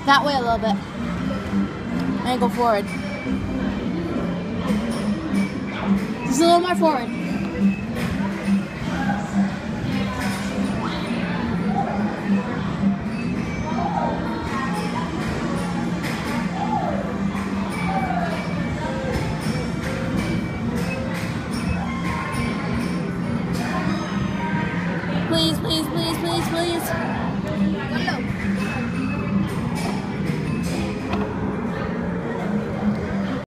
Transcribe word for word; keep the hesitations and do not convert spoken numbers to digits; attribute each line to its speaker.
Speaker 1: That way a little bit. And go forward. Just a little more forward. Please, please, please, please, please.